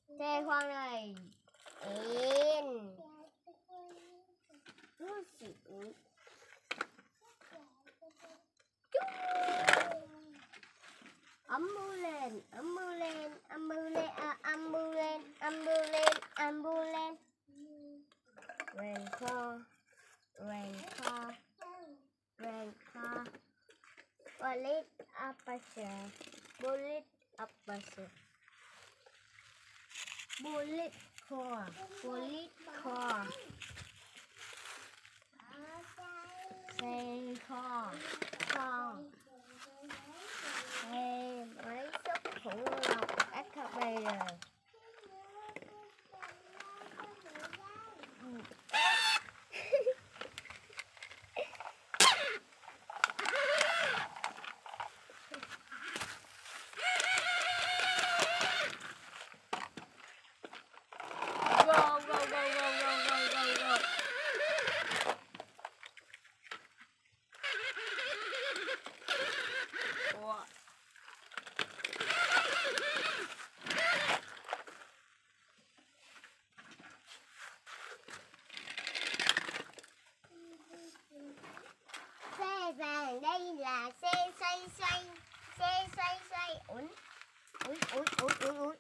Xe khoan này. Yên. Ấm mưa lên, ấm mưa lên, ấm mưa lên, ấm mưa lên, ấm mưa lên, ấm mưa lên. Rain car, rain car, rain car. Bullet up a chair, bullet up a chair. Bullet car, bullet car. Xe car, car. Xe máy xúc khủng long excavator. Xe vàng đây là xe xoay xoay, xe xoay xoay. Ủi, ủi, ủi, ủi, ủi, ủi.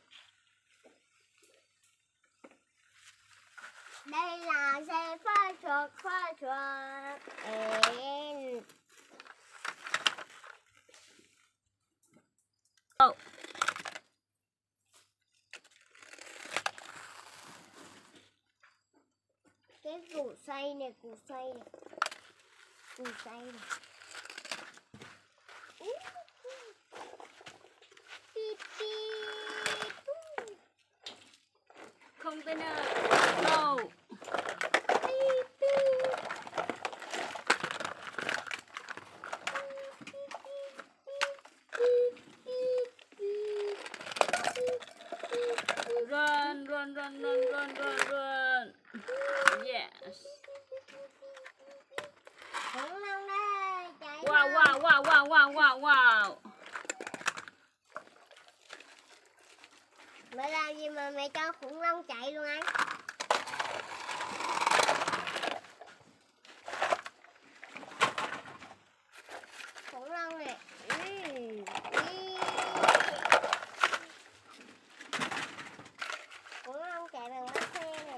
Đây là xe phá truck, phá truck. Oh. Cái củ xoay này, củ xoay này, củ xoay này. Pip, pip. Container. No. Pip, pip. Run, run, run, run, run, run, run. Yes. Khủng long đây, chạy Wow, nào. wow, wow, wow, wow, wow, wow. Mẹ làm gì mà mẹ cho khủng long chạy luôn anh? Khủng long này. Khủng long chạy bằng bánh xe này.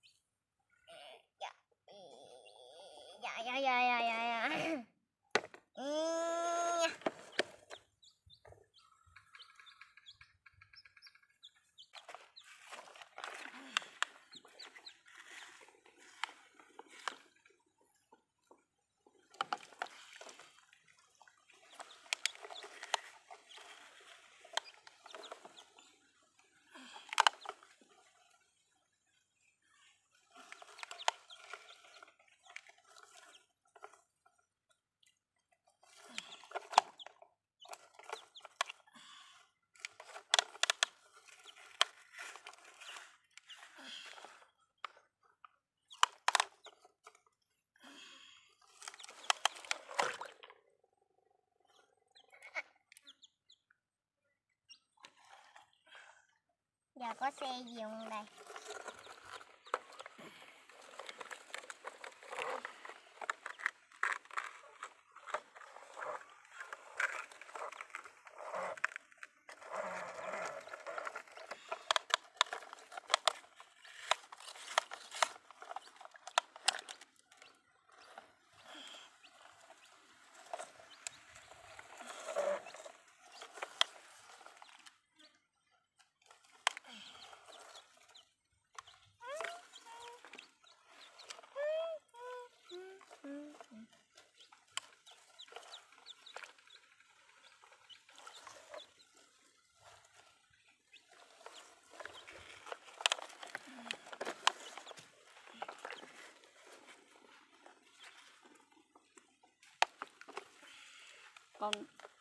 Dạ. có xe gì không đây? Con